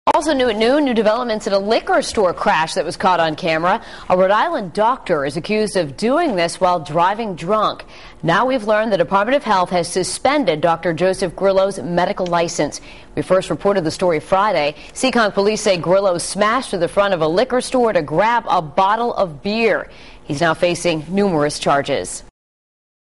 Also new at noon, new developments at a liquor store crash that was caught on camera. A Rhode Island doctor is accused of doing this while driving drunk. Now we've learned the Department of Health has suspended Dr. Joseph Grillo's medical license. We first reported the story Friday. Seekonk police say Grillo smashed through the front of a liquor store to grab a bottle of beer. He's now facing numerous charges.